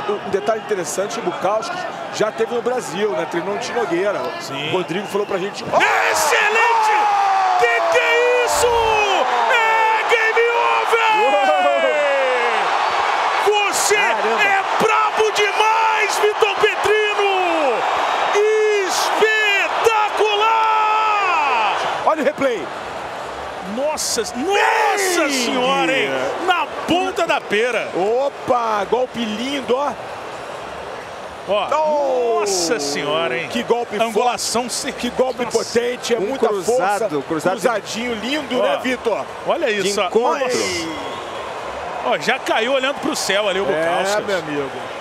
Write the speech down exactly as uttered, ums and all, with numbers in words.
um detalhe interessante, o Bukauskas já teve no Brasil, né? Treinou no Tino Nogueira. Sim. O Rodrigo falou pra gente... Oh! Excelente! Oh! Que que é isso? É game over! Oh! Você Caramba. é brabo demais, Vitor Petrino! Espetacular! Olha o replay. Nossa, nossa senhora, hein? Na ponta da pera. Opa, golpe lindo, ó. Ó, oh, nossa senhora, hein? Que golpe Angulação forte, que golpe nossa. potente, é um muita cruzado, força. Cruzado. Cruzadinho lindo, ó, né, Vitor? Olha isso, ó. Ó, já caiu olhando pro céu ali o Bukauskas. É, meu amigo.